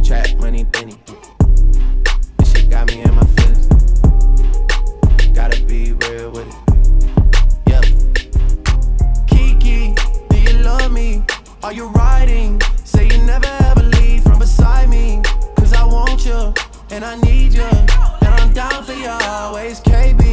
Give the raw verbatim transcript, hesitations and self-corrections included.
Trap money, Benny. This shit got me in my feelings. Gotta be real with it. Yeah. Keke, do you love me? Are you riding? Say you never ever leave from beside me. Cause I want you, and I need you, and I'm down for you always, K B.